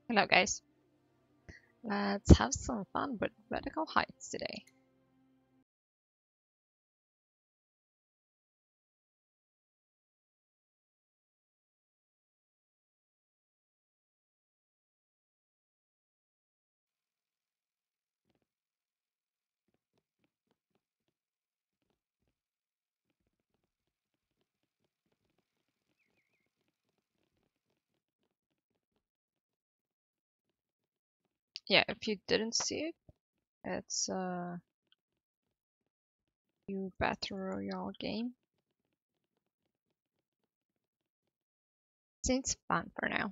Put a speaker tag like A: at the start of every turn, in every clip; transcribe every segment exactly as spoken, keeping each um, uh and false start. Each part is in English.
A: Hello guys, let's have some fun with vertical heights today. Yeah, if you didn't see it, it's a new battle royale game. Seems fun for now.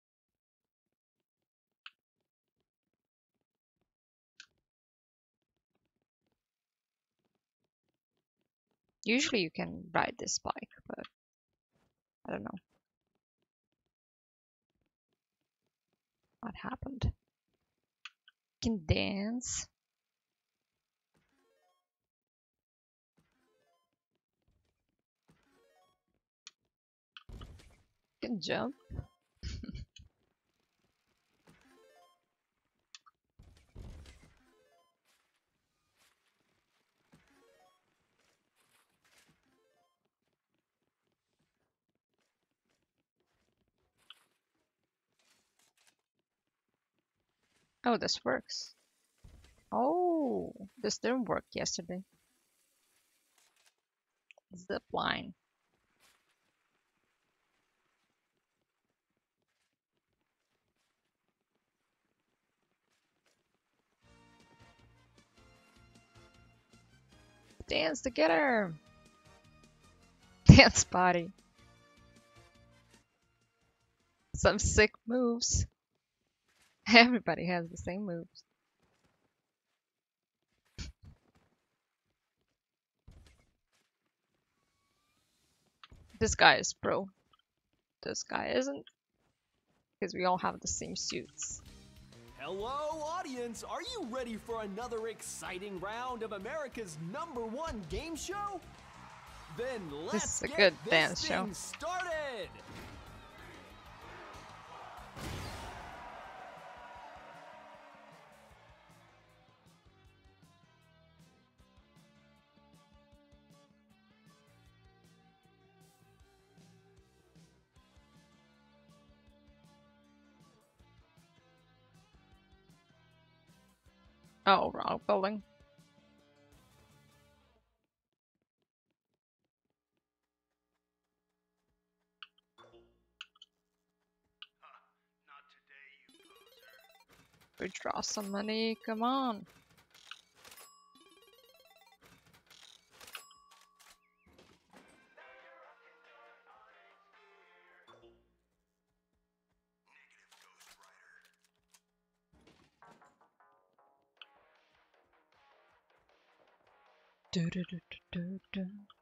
A: Usually you can ride this bike, but I don't know what happened. You can dance, you can jump. Oh, this works. Oh, this didn't work yesterday. Zip line. Dance together. Dance party. Some sick moves. Everybody has the same moves. This guy is pro. This guy isn't. Because we all have the same suits.
B: Hello, audience! Are you ready for another exciting round of America's number one game show? Then let's
A: This is a
B: get
A: good
B: this
A: dance
B: thing
A: show.
B: started!
A: Oh, wrong building. Withdraw some money, come on. Do, do, do, do, do, do.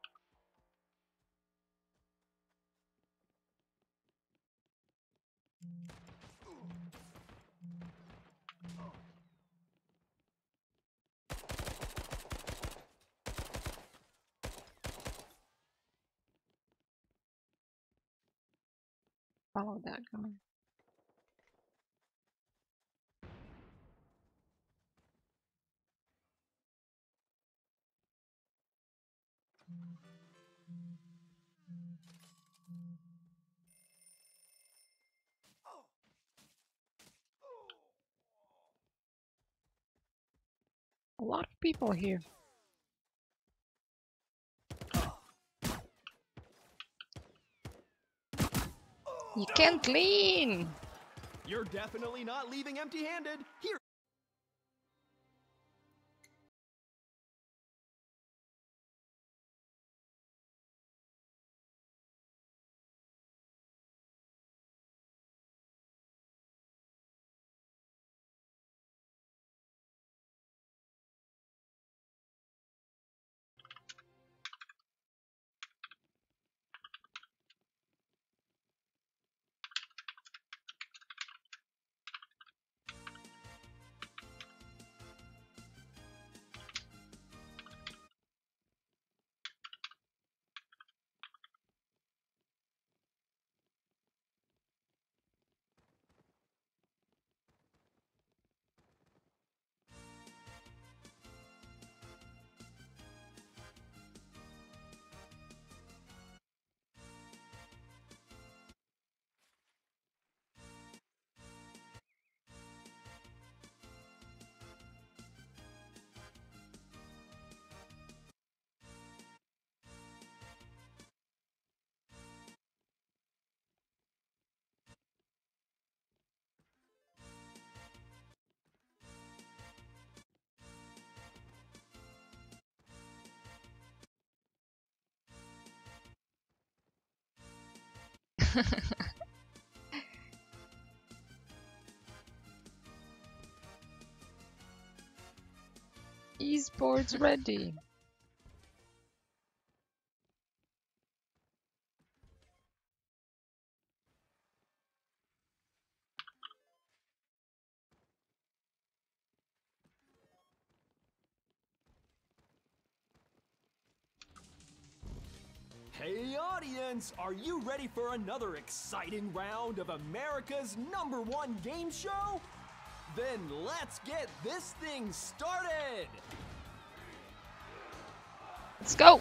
A: Follow that guy. A lot of people here. You can't lean!
B: You're definitely not leaving empty-handed. Here.
A: Esports ready.
B: Hey audience, are you ready for another exciting round of America's number one game show? Then let's get this thing started!
A: Let's go!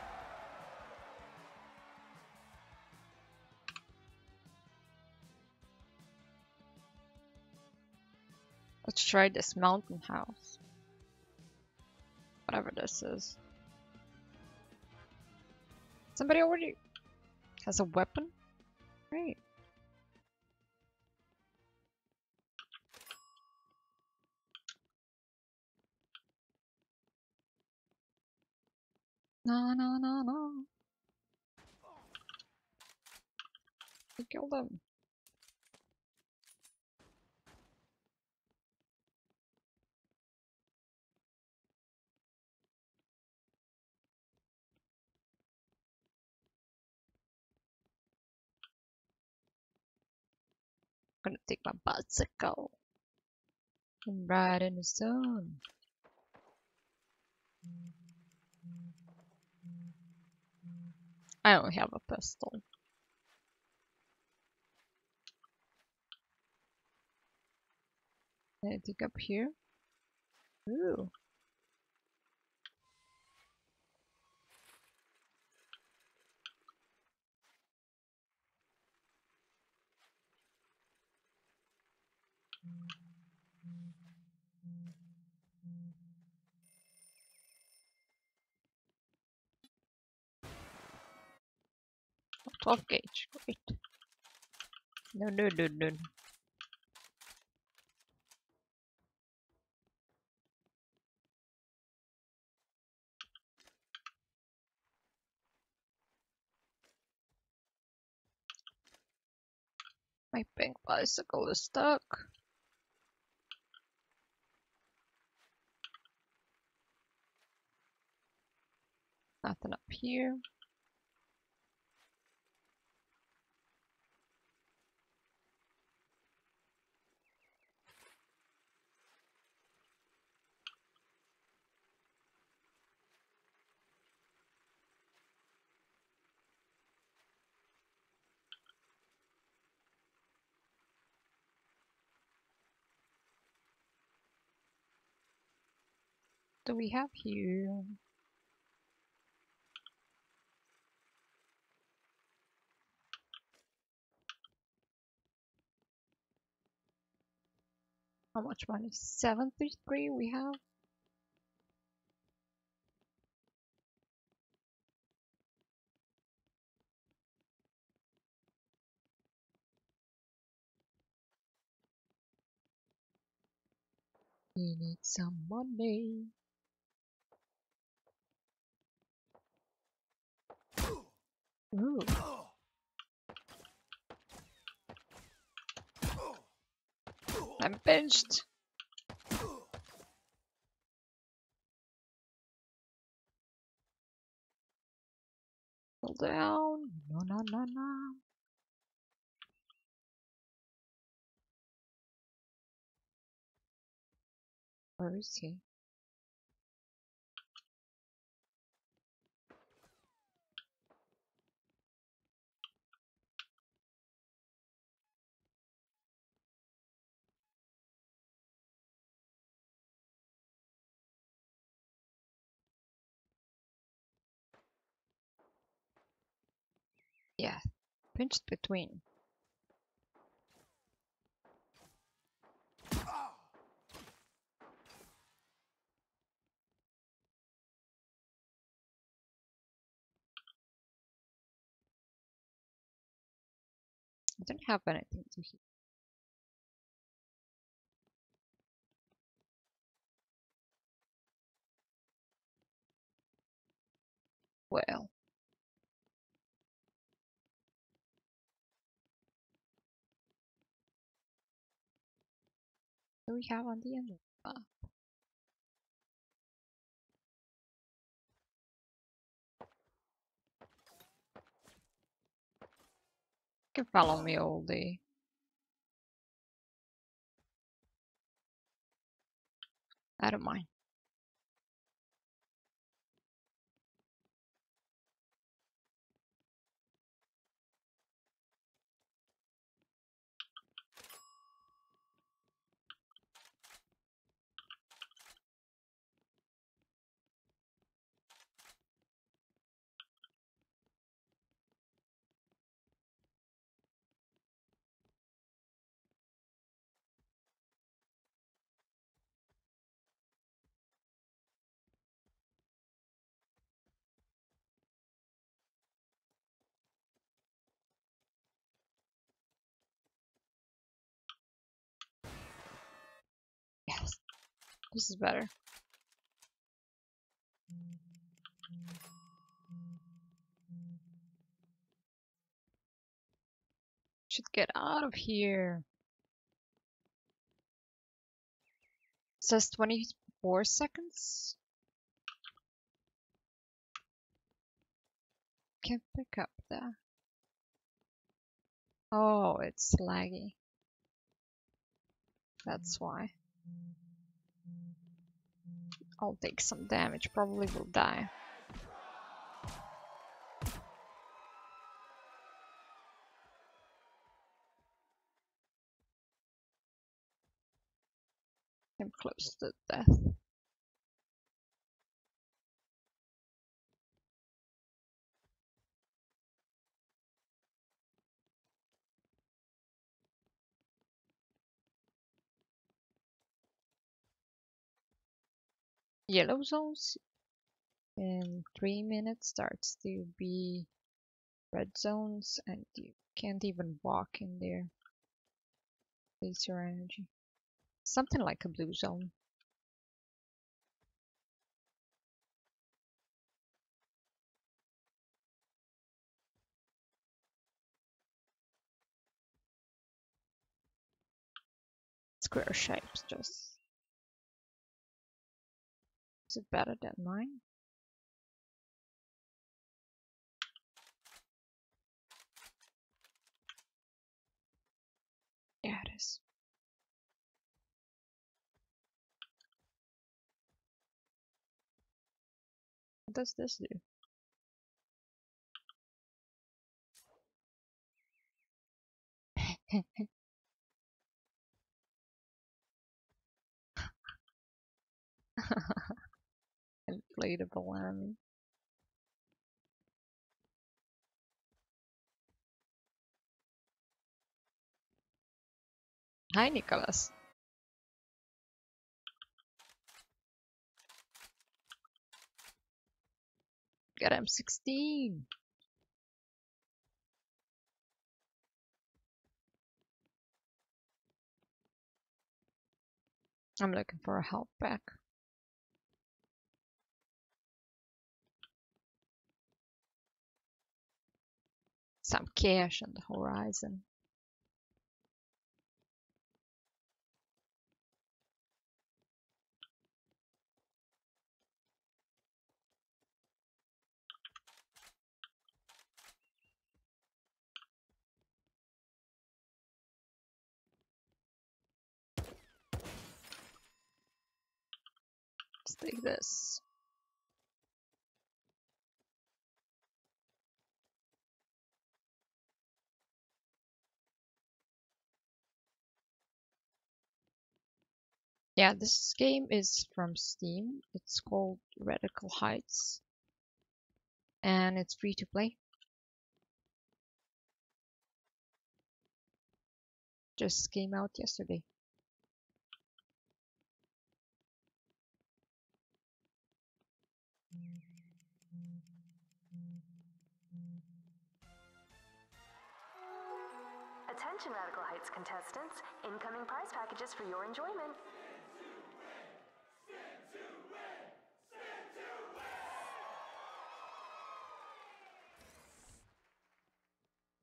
A: Let's try this mountain house. Whatever this is. Somebody already has a weapon? Great. No, no, no, no. You killed him. I'm gonna take my bicycle and ride in the sun. I only have a pistol. Anything up here? Ooh. twelve gauge, great. No, no, no, no. My pink bicycle is stuck. Nothing up here. What do we have here? How much money? seventy-three we have? We need some money. Ooh. I'm pinched. Pull down. No, no, no, no. Where is he? Yeah, pinched between. I don't have anything to heal. Well, do we have on the end of the map? You can follow me all day. I don't mind. Yes, this is better. Should get out of here. It says twenty-four seconds. Can't pick up that. Oh, it's laggy. That's why. I'll take some damage, probably will die. I'm close to death. Yellow zones in three minutes starts to be red zones, and you can't even walk in there. Waste your energy. Something like a blue zone. Square shapes, just. Is it better than mine? Yeah, it is. What does this do? Inflatable army. Hi, Nicholas. Got M sixteen. I'm looking for a help pack. Some cash on the horizon. Let's take this. Yeah, this game is from Steam. It's called Radical Heights. And it's free to play. Just came out yesterday.
C: Attention Radical Heights contestants, incoming prize packages for your enjoyment.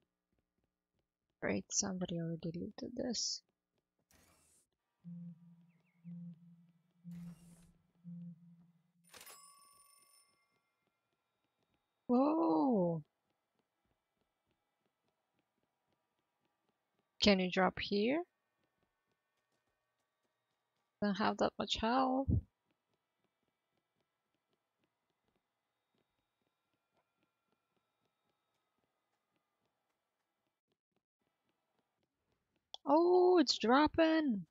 A: Great, somebody already looted this. Whoa! Can you drop here? Don't have that much health. Oh, it's dropping!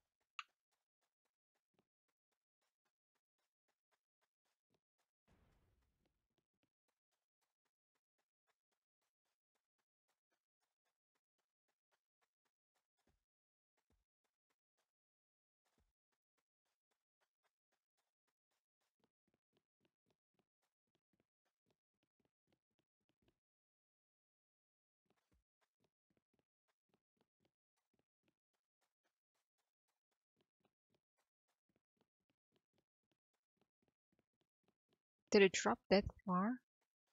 A: Did it drop that far?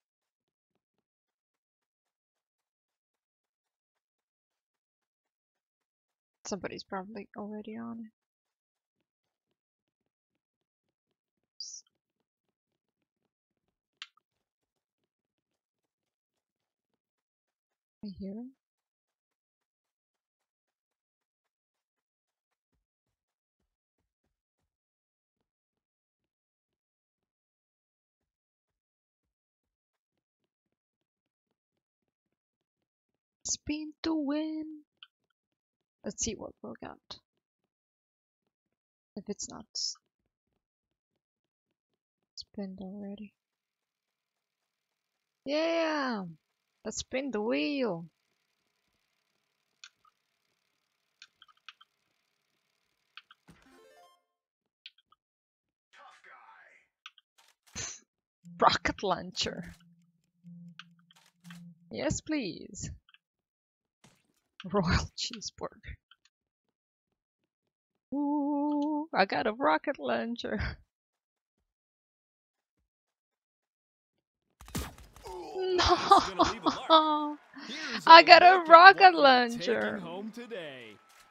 A: Somebody's probably already on it. I hear him. Spin to win! Let's see what we'll get. If it's not spinned already. Yeah! Let's spin the wheel! Rocket launcher. Yes, please. Royal cheeseburger. Ooh, I got a rocket launcher. No! I got a rocket launcher.
B: Home today.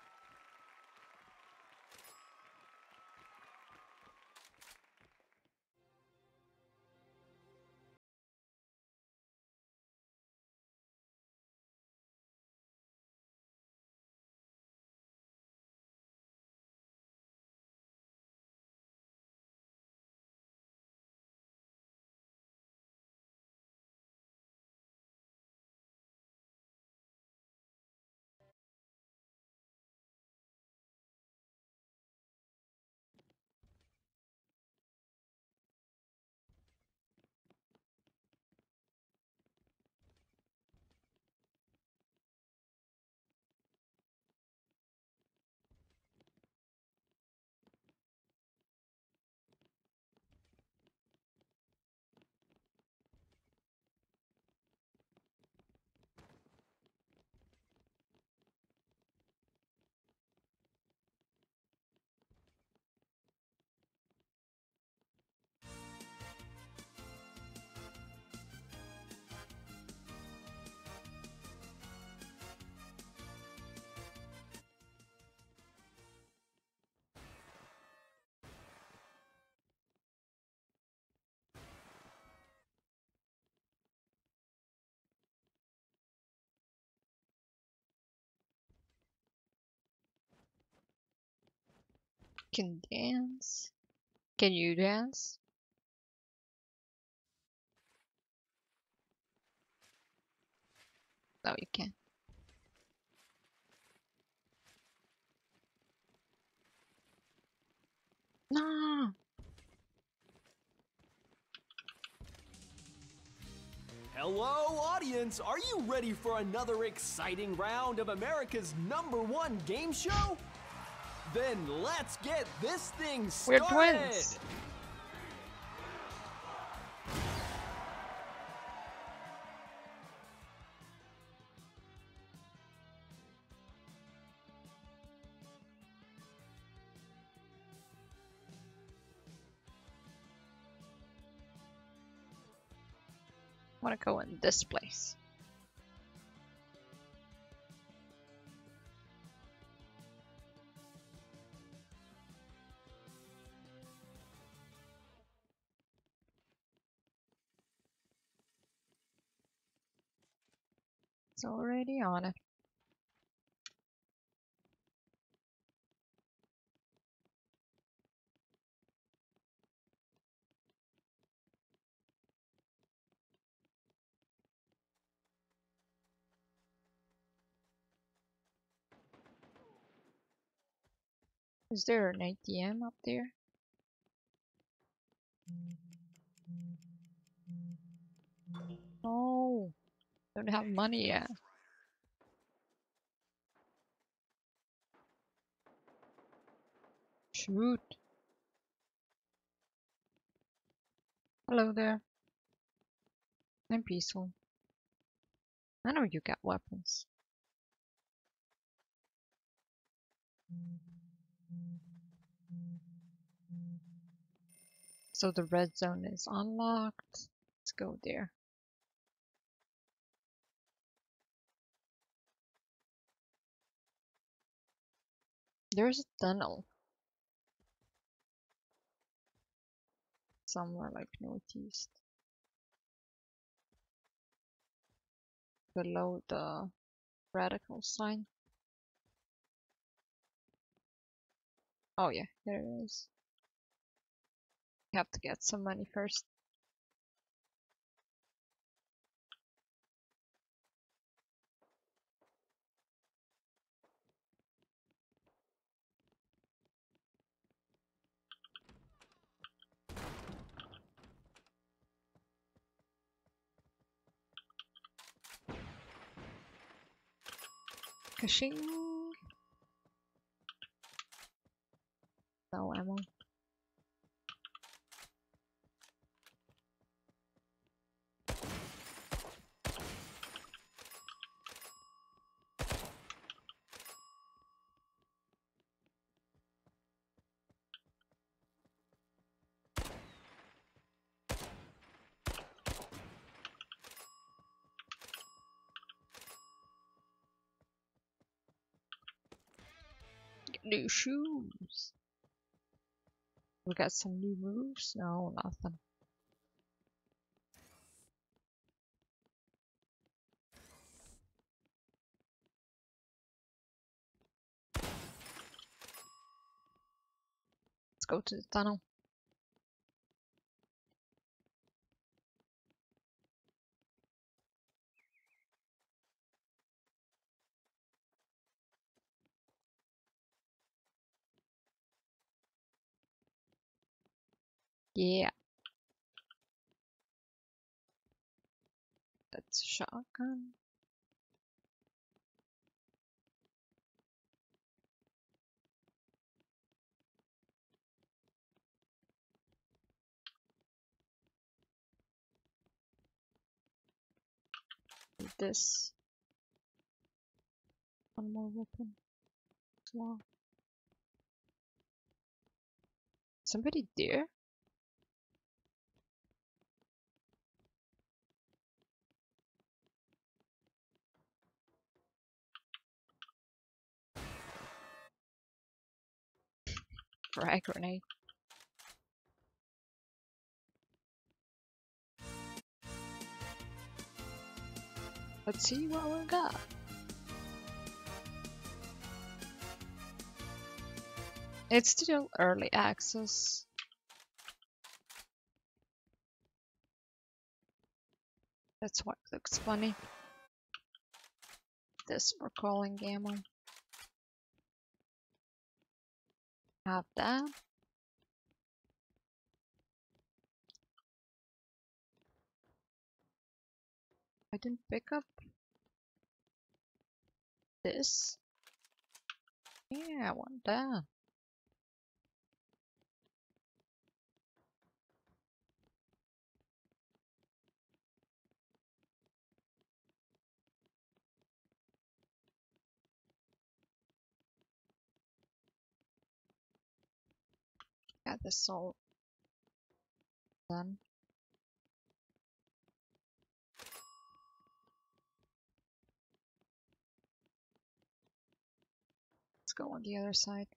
A: Can dance? Can you dance? No, you can't. No!
B: Hello, audience! Are you ready for another exciting round of America's number one game show? Then let's get this thing
A: We're
B: started!
A: twins! I wanna go in this place. It's already on it. Is there an A T M up there? No, don't have money yet. Shoot. Hello there. I'm peaceful. I know you got weapons. So the red zone is unlocked. Let's go there. There's a tunnel. Somewhere like northeast. Below the radical sign. Oh yeah, there it is. You have to get some money first. Kashing. No ammo. Get new shoes. We got some new moves? No, nothing. Let's go to the tunnel. Yeah. That's a shotgun. Need this. One more weapon. As well. Somebody there? Frag grenade. Let's see what we got. It's still early access. That's what looks funny. This for calling ammo. Have that. I didn't pick up this. Yeah, I want that. Got this all done. Let's go on the other side.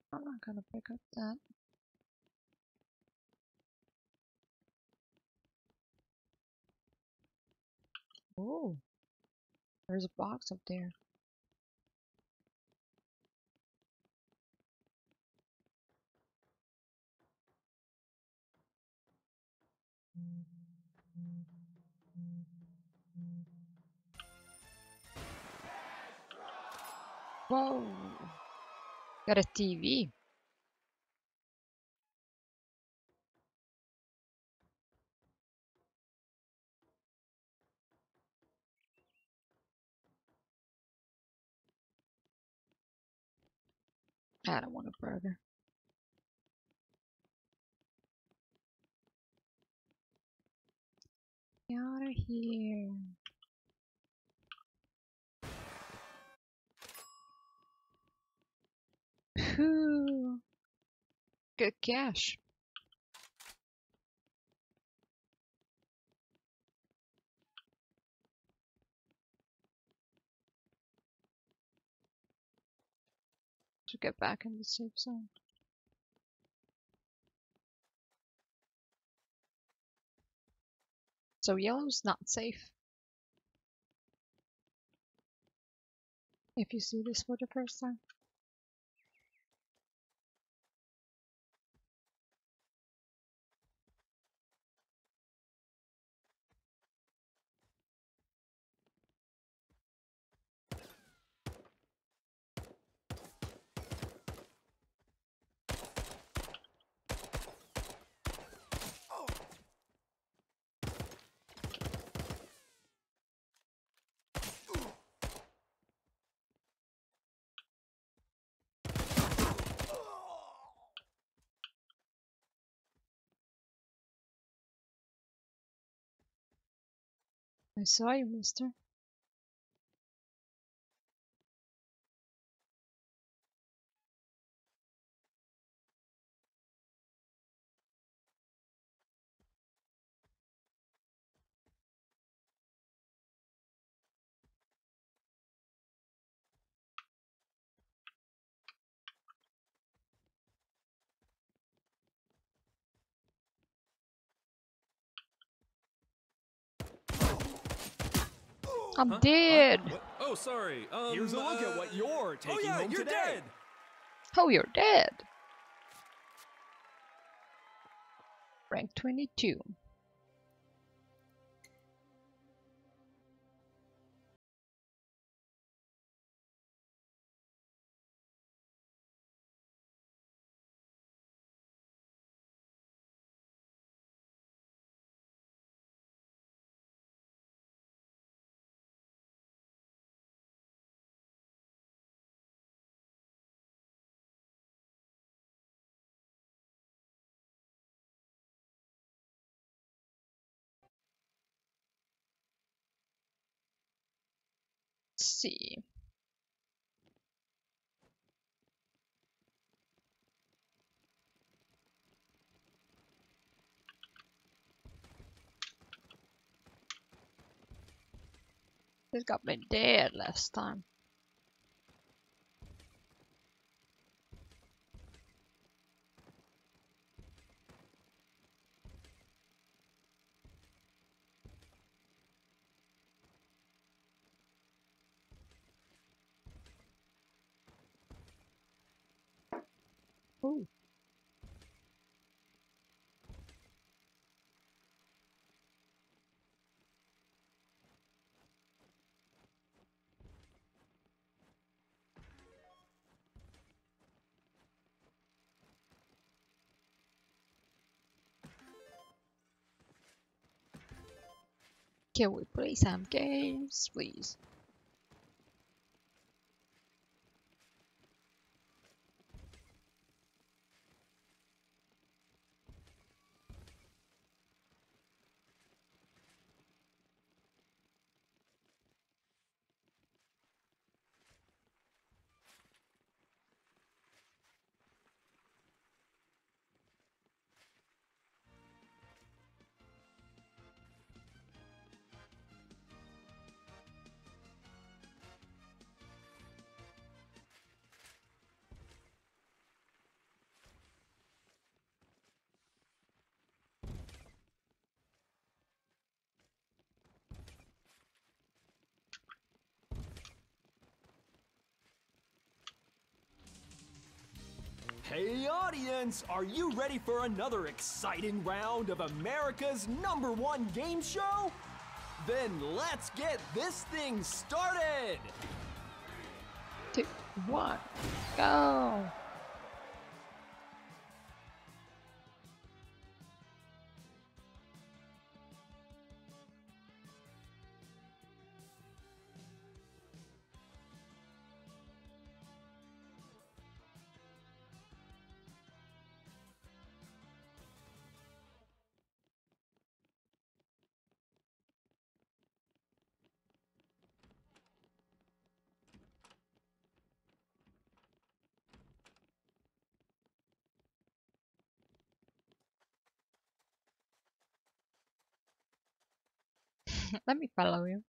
A: I'm not gonna pick up that. Oh, there's a box up there. Whoa! Got a T V. I don't want a burger. Get out of here. Phew. Good cash. To get back in the safe zone. So yellow's not safe. If you see this for the first time. I saw you, mister. I'm
D: Huh?
A: dead.
D: Huh? What? Oh, sorry. Um,
B: Here's a look
D: uh,
B: at what you're taking
D: oh, yeah,
B: home
D: you're
B: today.
D: dead.
A: Oh, you're dead. Rank twenty-two. Let's see. This got me dead last time. Ooh. Can we play some games, please?
B: Audience, are you ready for another exciting round of America's number one game show? Then let's get this thing started!
A: Two, one, go! Let me follow you.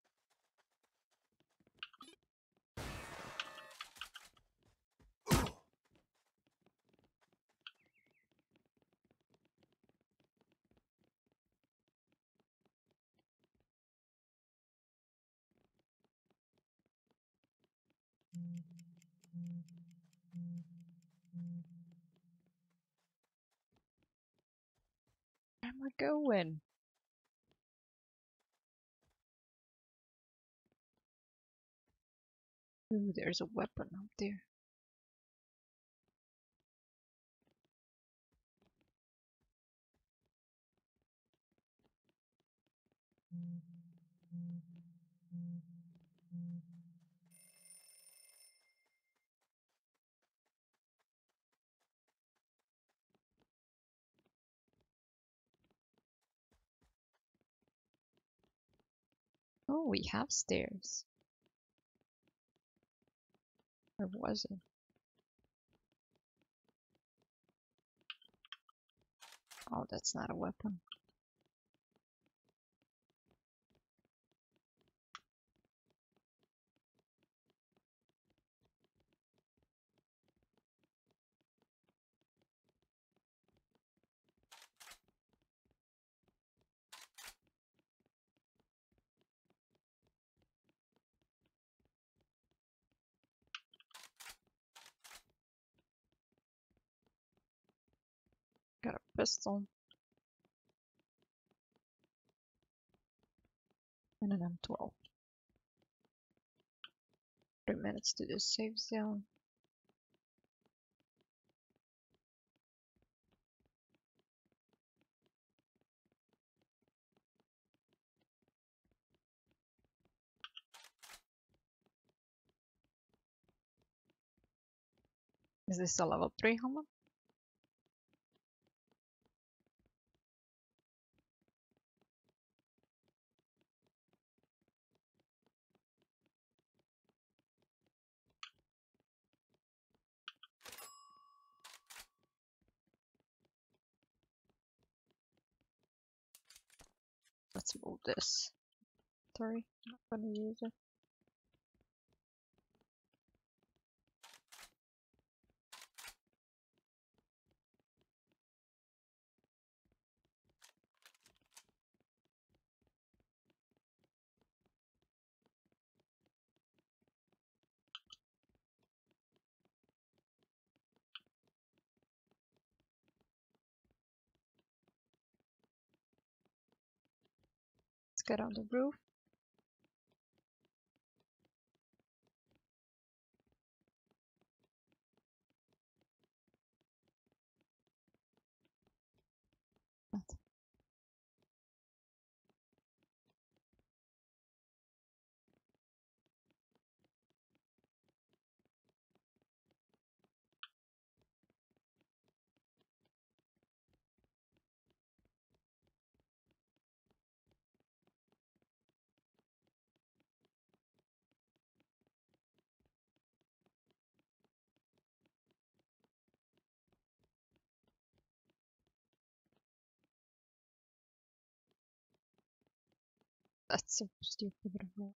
A: Where am I going? Ooh, there's a weapon up there. Oh, we have stairs. Or was it? Oh, that's not a weapon. Got a pistol. And an M twelve. Three minutes to the safe zone. Is this a level three helmet? Let's move this. Sorry, not gonna use it. Let's get on the roof. That's so stupid.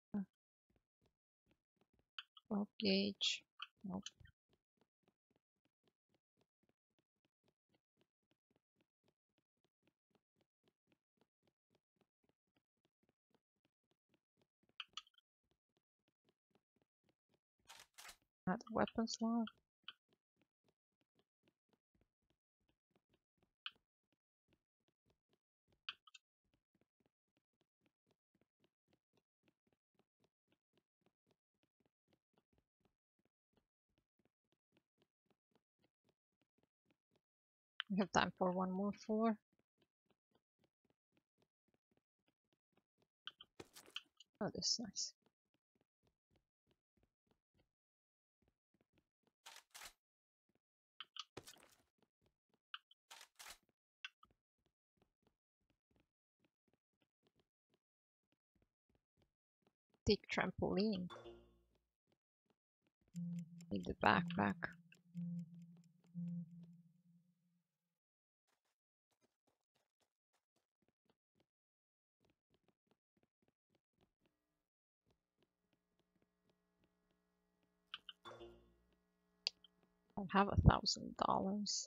A: twelve gauge. Nope. Not the weapon slot. We have time for one more floor. Oh, this is nice. Take trampoline. Need the backpack. I have a thousand dollars.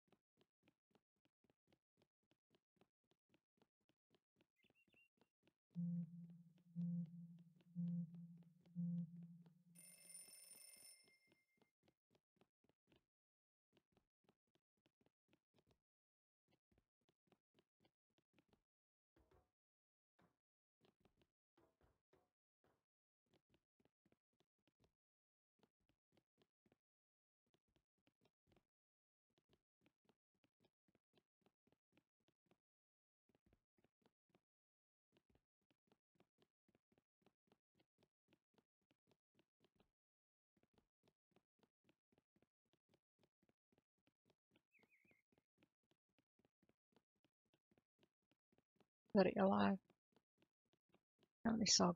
A: Very alive. I only saw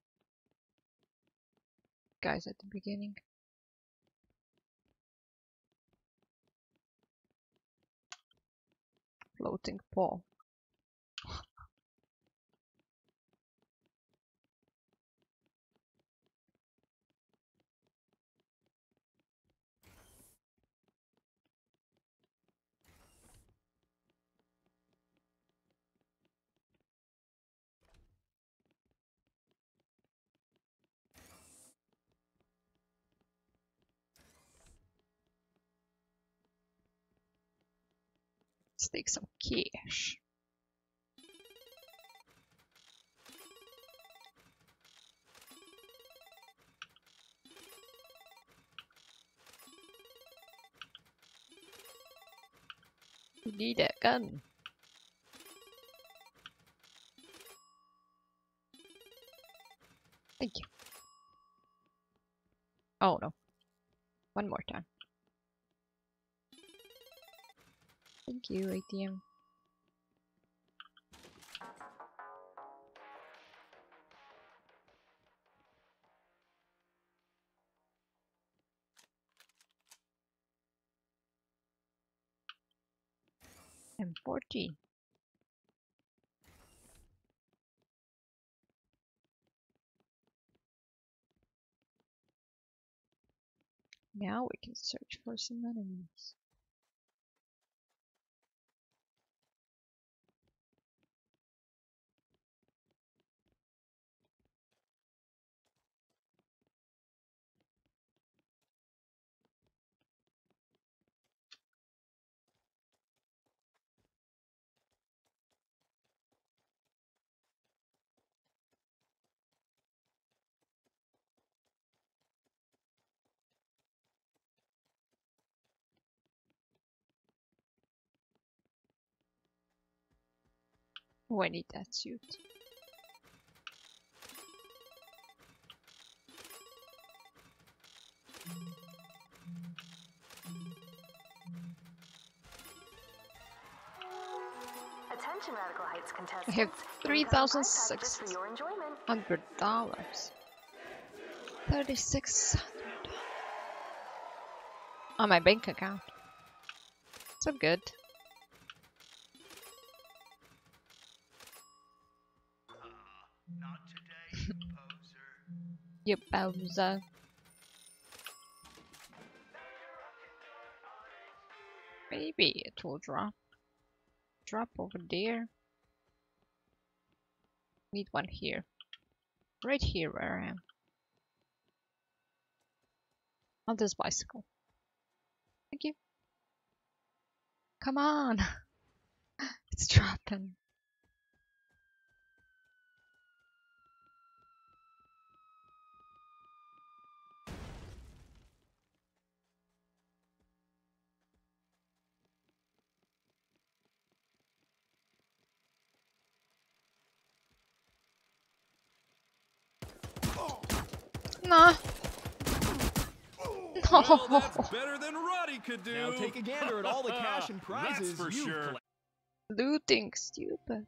A: guys at the beginning. Floating pole. Let's take some cash. We need a gun. Thank you. Oh no. One more time. Thank you, A T M. M fourteen. Now we can search for some enemies. Oh, I need that suit.
C: Attention Radical Heights
A: I
C: contestants.
A: have three
C: Incoming
A: thousand
C: prize packages
A: six
C: for your enjoyment.
A: hundred dollars. Thirty-six hundred on my bank account. So good.
D: Not today, poser.
A: You Bowser. Maybe it will drop. Drop over there. Need one here. Right here where I am. On this bicycle. Thank you. Come on. It's dropping. Nah.
E: Well,
A: No.
E: that's better than Roddy could do.
B: Now take a gander at all the cash and prizes
E: That's for
B: you've
E: sure.
B: collected.
A: Looting, stupid.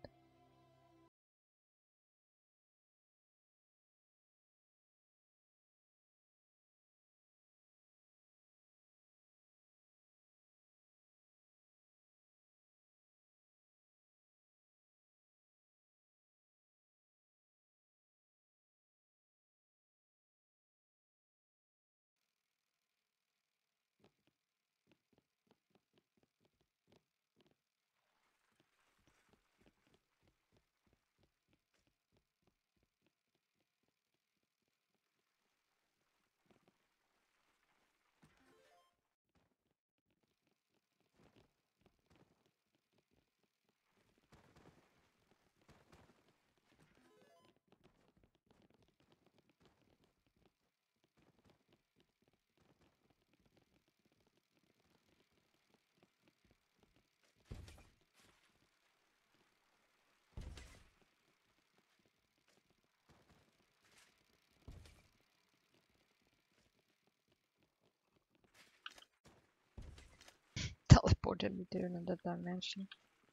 A: Teleported me to another dimension.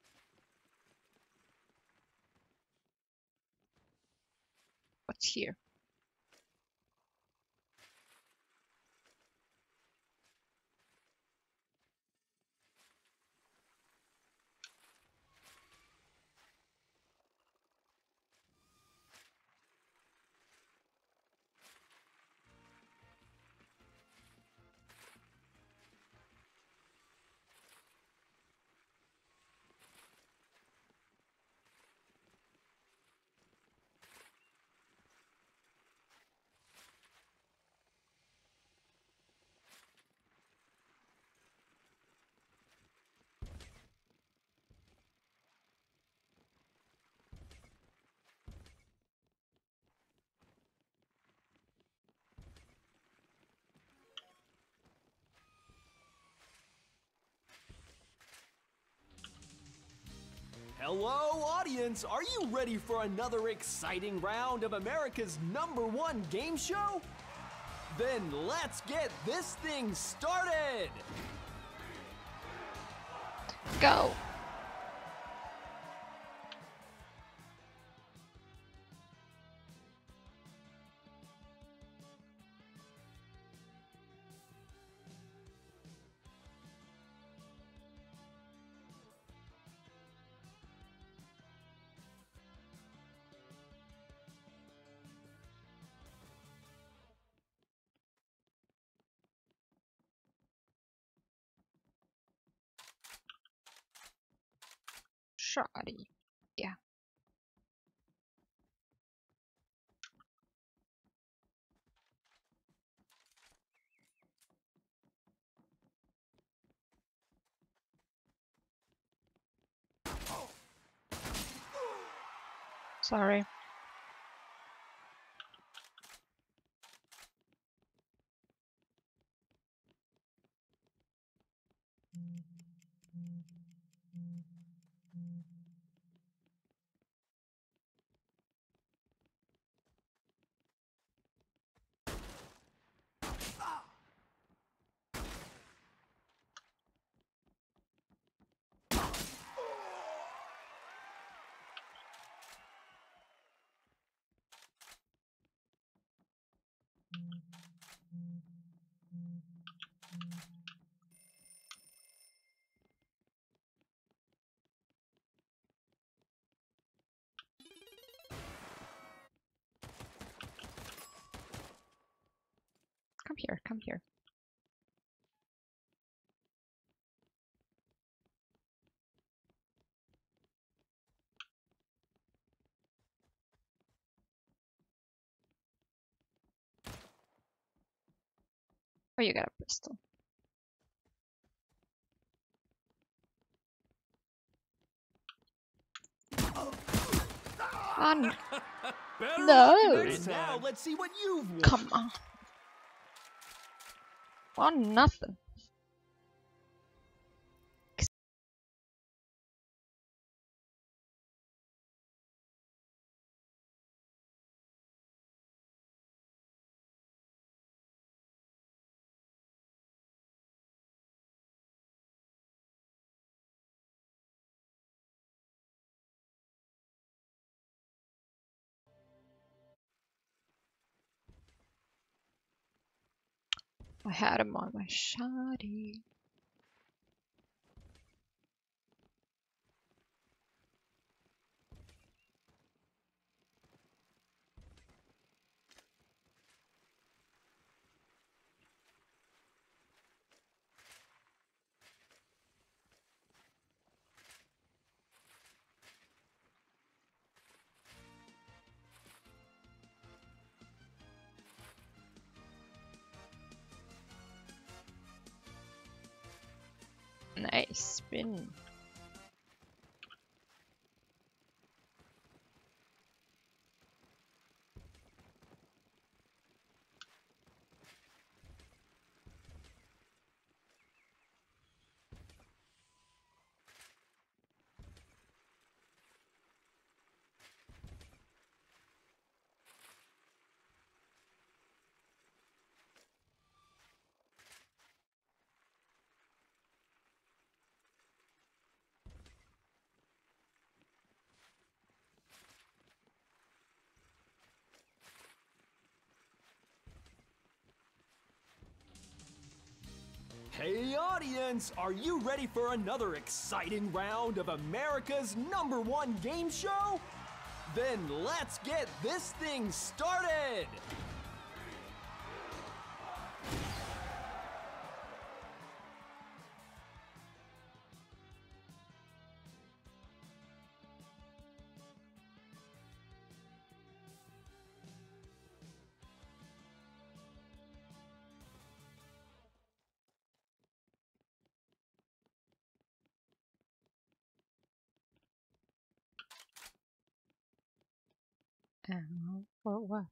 A: What's here?
B: Hello, audience! Are you ready for another exciting round of America's number one game show? Then let's get this thing started!
A: Go! Shoddy. Yeah. Sorry. Come here, come here. Oh, you got a pistol. On.
E: Better
A: No.
E: luck next
B: And now
E: time.
B: let's see what you've won.
A: Come on. On nothing. I had him on my shoddy. Nice spin.
B: Hey audience, are you ready for another exciting round of America's number one game show? Then let's get this thing started!
A: Ammo for what?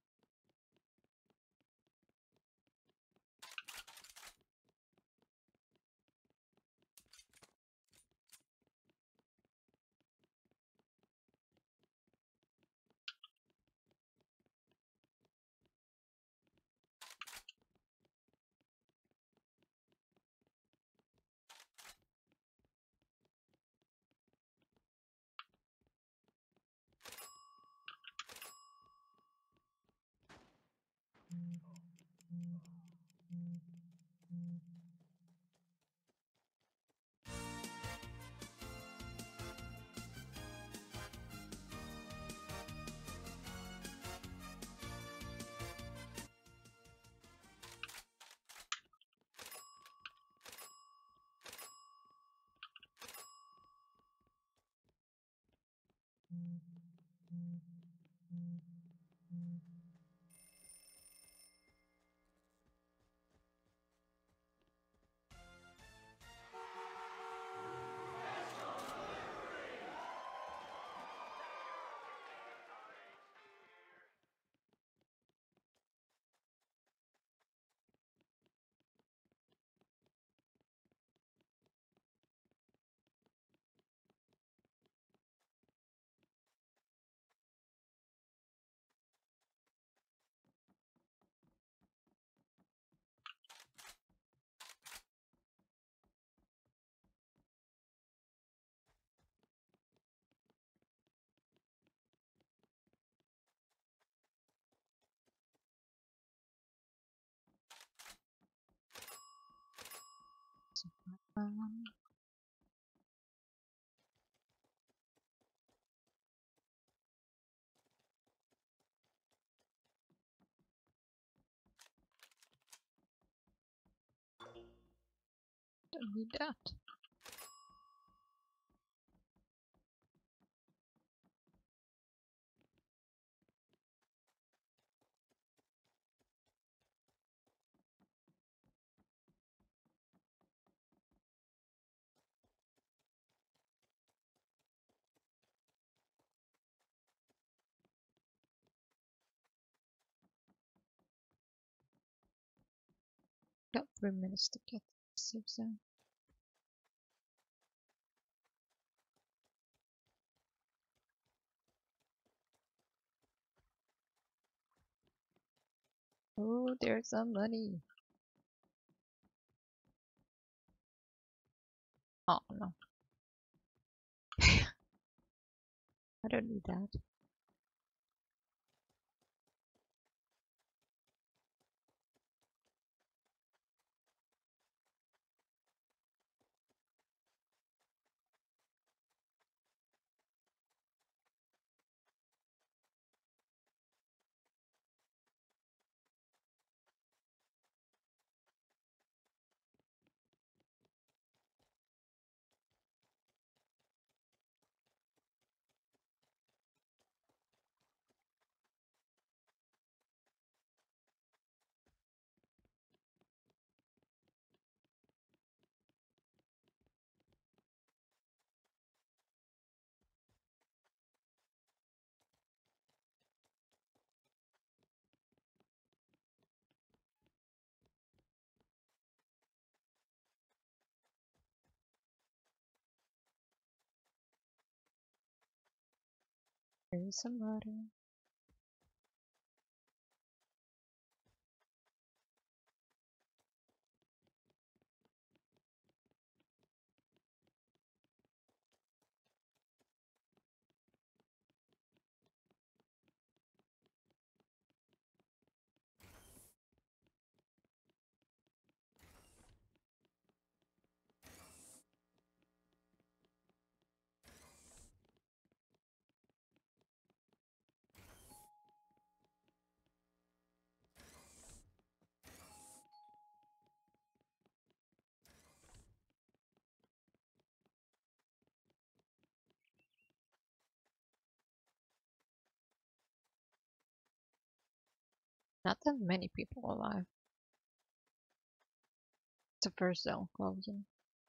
A: Um, don't need that. Got three minutes to get to the safe zone. Oh, there's some money. Oh no. I don't need that. There's somebody. Not that many people alive. It's the first zone closing.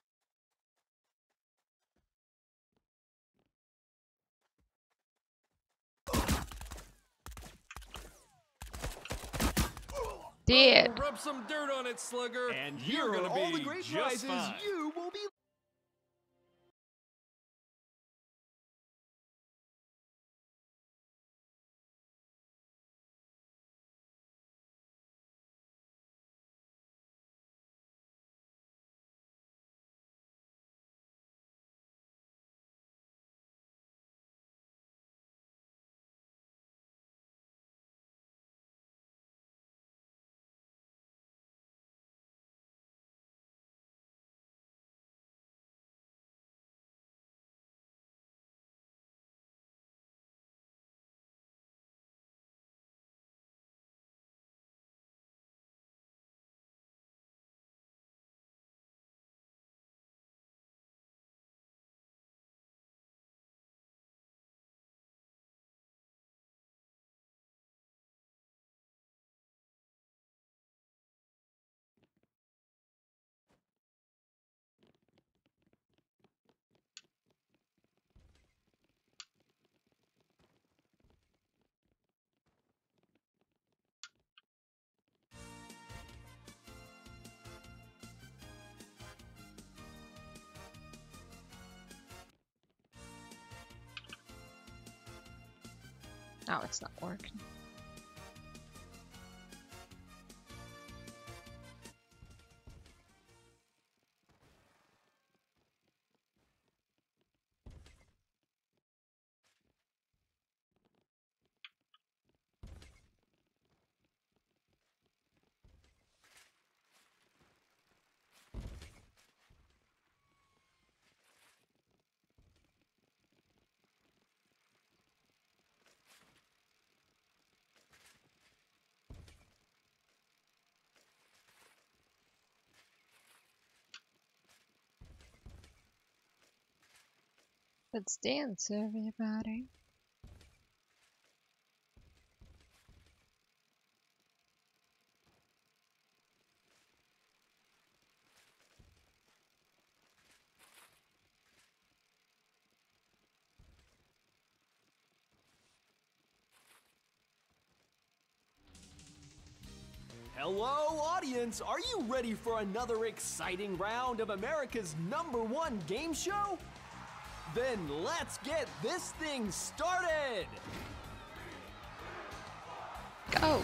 A: Dead.
E: Oh, rub some dirt on it, Slugger.
B: And
E: you're
B: here
E: gonna
B: are
E: be
B: all the great
E: just
B: prizes
E: fine.
B: you will be.
A: Oh, it's not working. Let's dance, everybody.
B: Hello, audience! Are you ready for another exciting round of America's number one game show? Then let's get this thing started!
A: Go!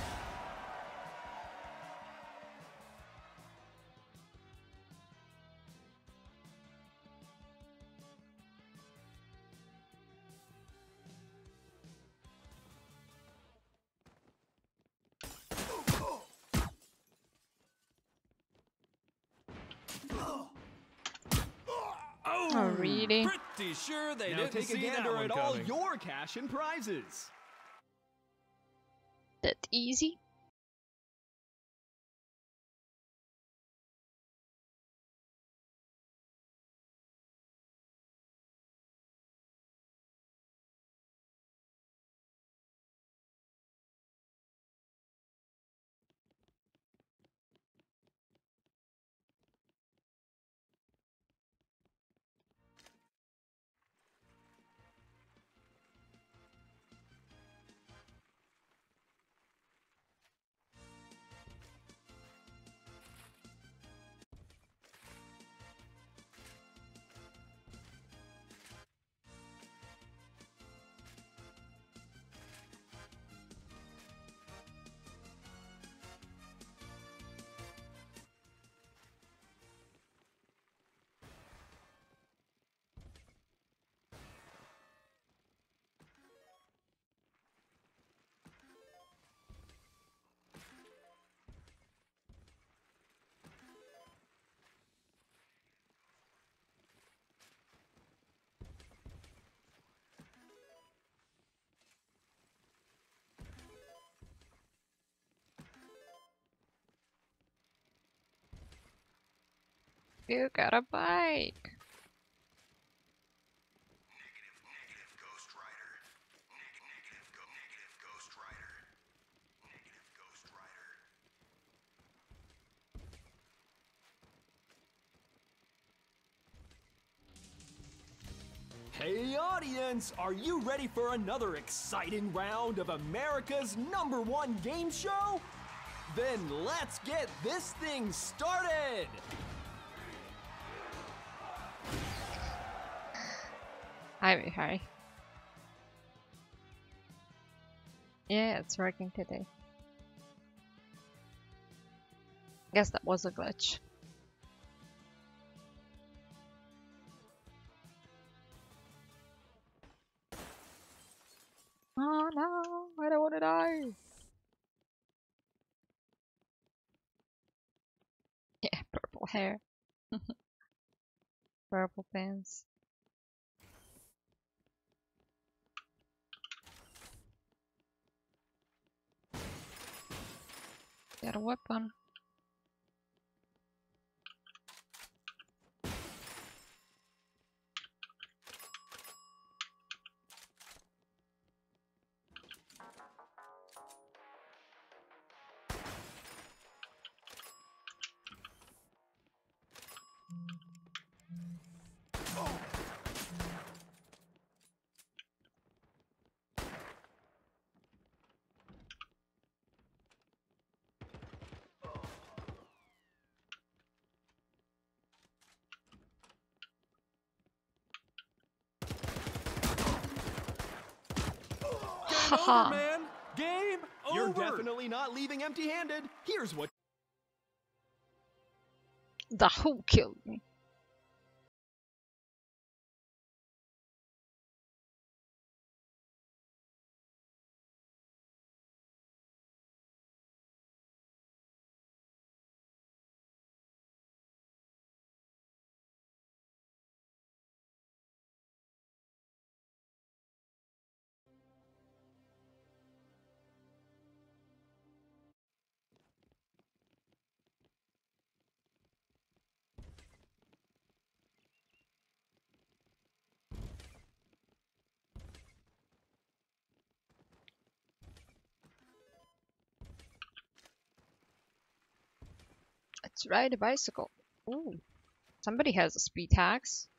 A: Oh, really?
E: Pretty sure they
B: Now
E: didn't
B: take a
E: see that
B: gander
E: one
B: at all
E: coming.
B: your cash and prizes.
A: That easy? You got a bike.
D: Ghost Rider. Negative, go, negative Ghost Rider. Negative Ghost Rider.
B: Hey audience, are you ready for another exciting round of America's number one game show? Then let's get this thing started!
A: Hi, hi. Yeah, it's working today. Guess that was a glitch. Oh no, I don't want to die. Yeah, purple hair. Purple pants. Got a weapon.
E: Game over,
A: Haha.
E: man. Game
B: You're
E: over.
B: definitely not leaving empty-handed. Here's what
A: The who killed me? Let's ride a bicycle. Ooh, somebody has a speed tax.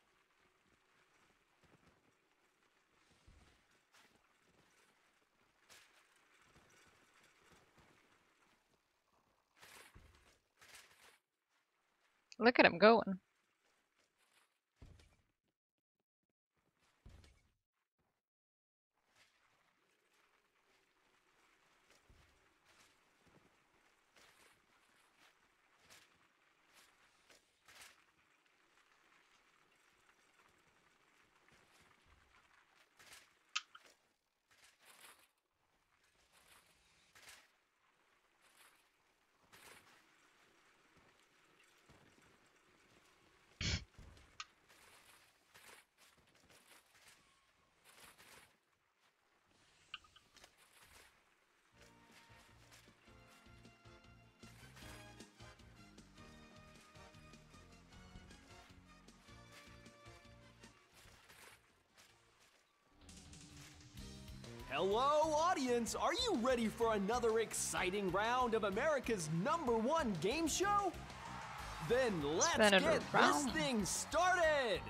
A: Look at him going.
B: Hello, audience! Are you ready for another exciting round of America's number one game show? Then let's
A: Spin it
B: get
A: around.
B: this thing started!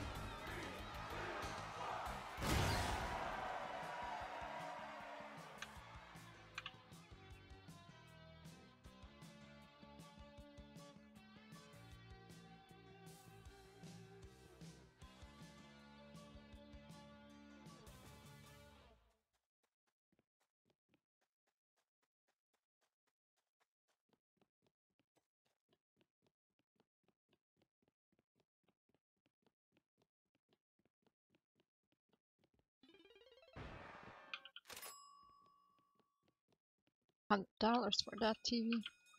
A: Hundred dollars for that T V.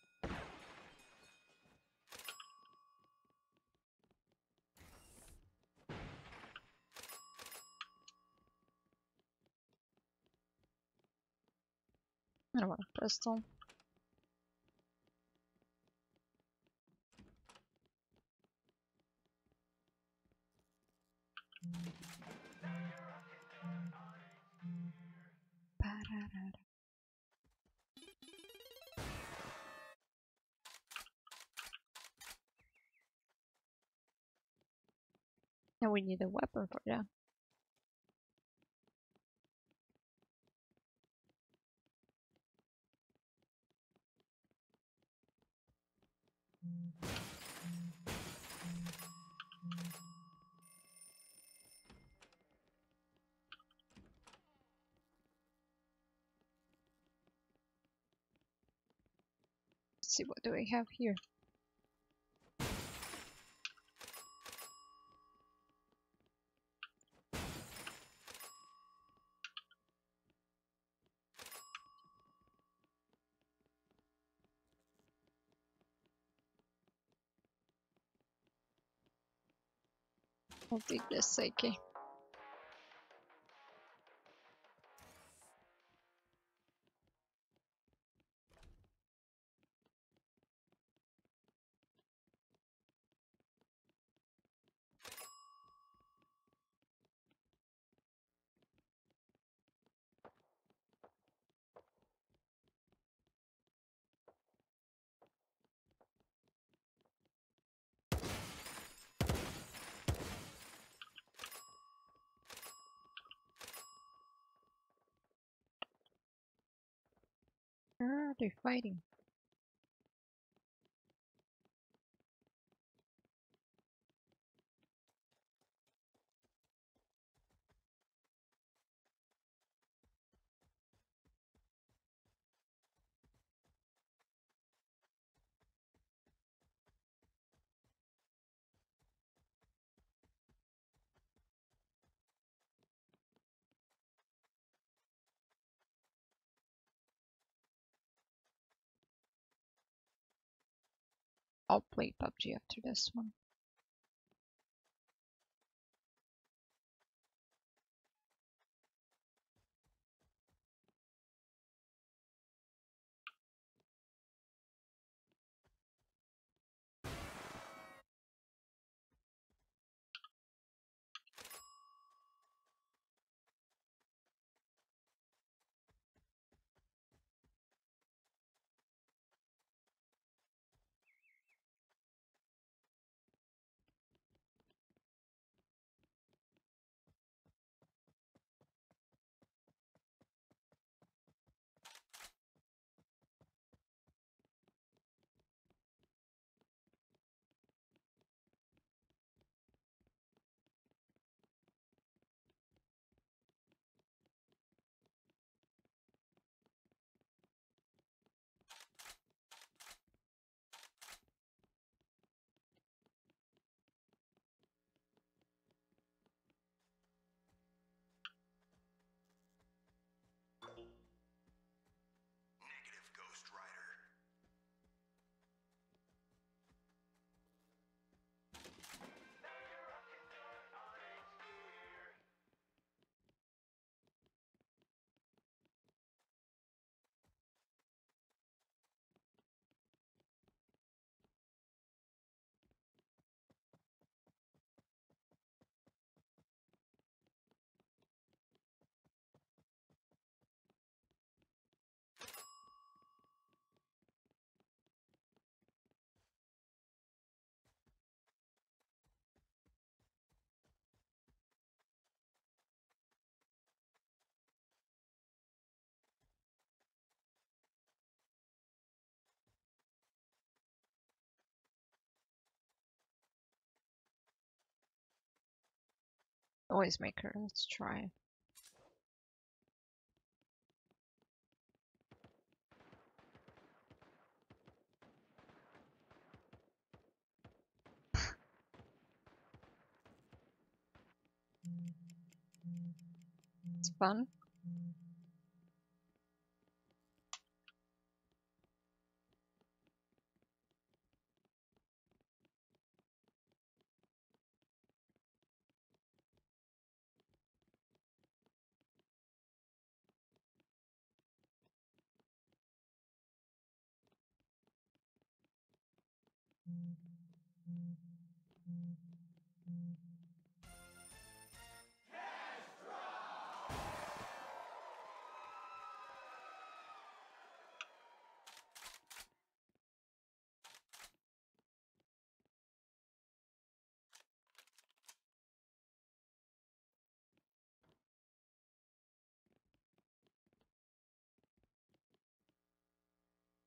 A: I don't want a pistol. And we need a weapon for that. Let's see, what do we have here? I'll take this Seiki. Where are they fighting? I'll play P U B G after this one.
D: Negative, Ghost Rider.
A: Noisemaker, let's try. It's fun.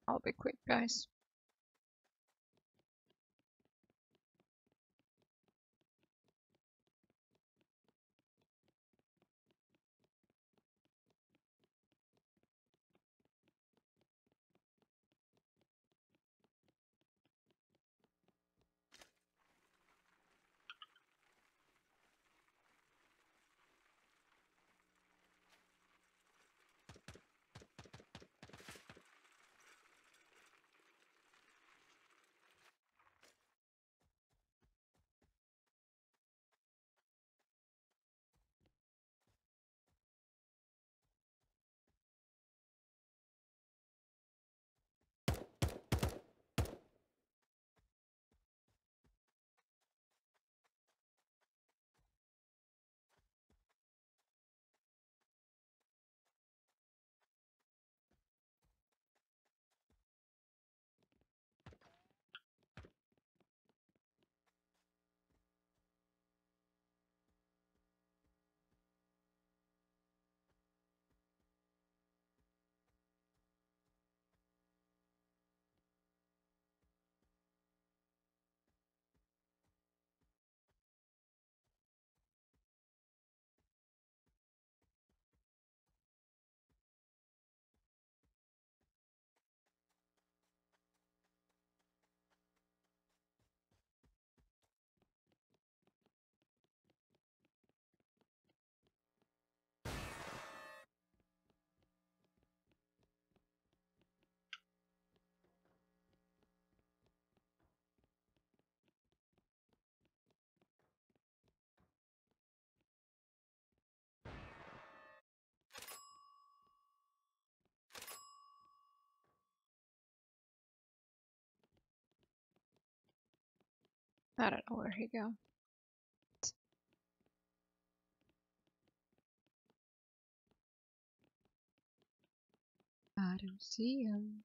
A: I'll be quick, guys. I don't know where he go. I don't see him.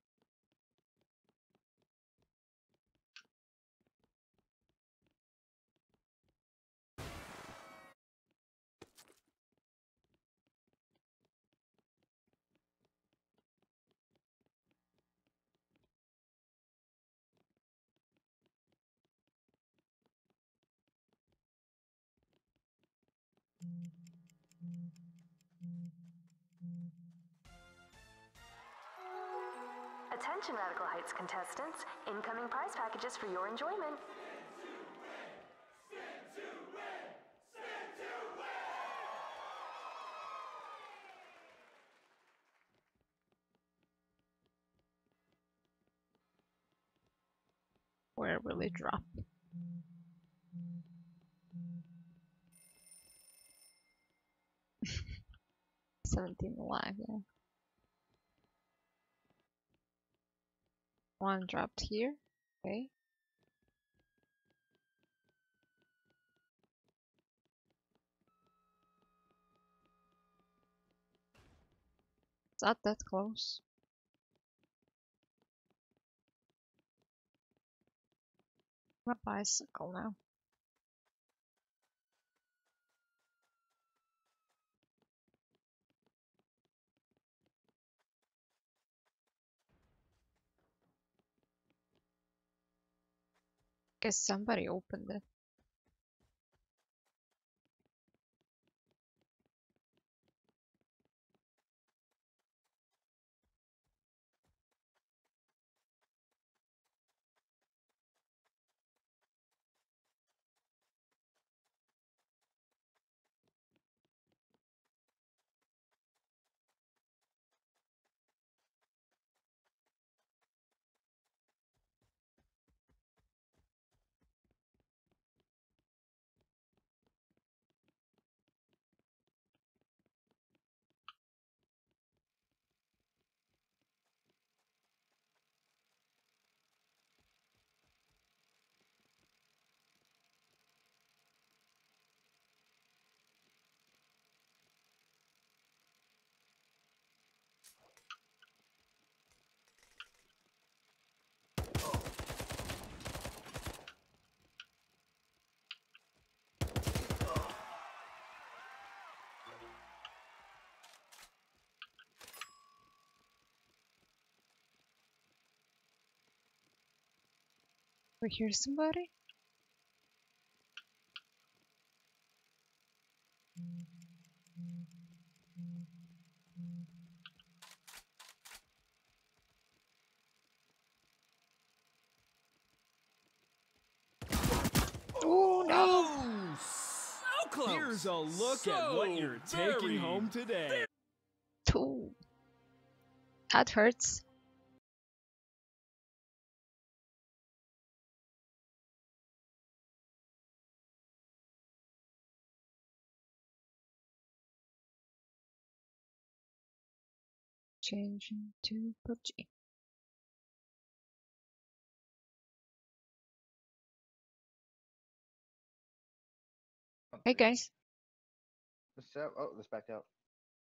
C: Attention Radical Heights contestants, incoming prize packages for your enjoyment.
A: Where will it drop? seventeen alive, yeah. One dropped here. Okay. It's not that close. My bicycle now. Guess somebody opened it. We hear somebody? Oh no!
E: Oh, so close.
B: Here's a look
E: so
B: at what you're
E: very
B: taking home today.
A: Two. That hurts. Changing to P U B G. Hey guys.
F: What's up? Oh, let's back out.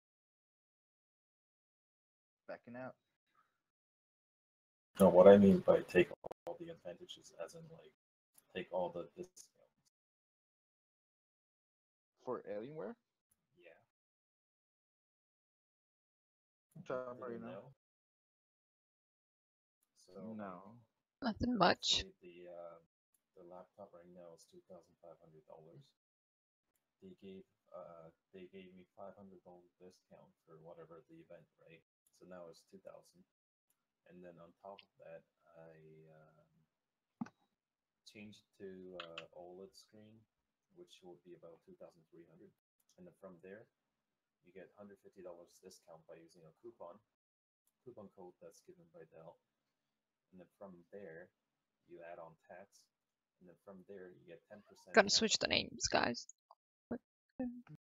F: Backing out.
G: No, what I mean by take all the advantages, as in like take all the discounts.
F: For Alienware?
G: Yeah.
F: Try
G: Didn't
F: Marino.
G: know. So
F: No.
A: Nothing
G: let's
A: much.
G: say the uh, the laptop right now is two thousand five hundred dollars. They gave uh they gave me five hundred dollar discount for whatever the event, right? So now it's two thousand, and then on top of that, I um, changed to uh, OLED screen, which will be about two thousand three hundred, and then from there, you get one hundred fifty dollars discount by using a coupon coupon code that's given by Dell, and then from there, you add on tax, and then from there you get ten percent
A: Gonna
G: off.
A: switch the names, guys.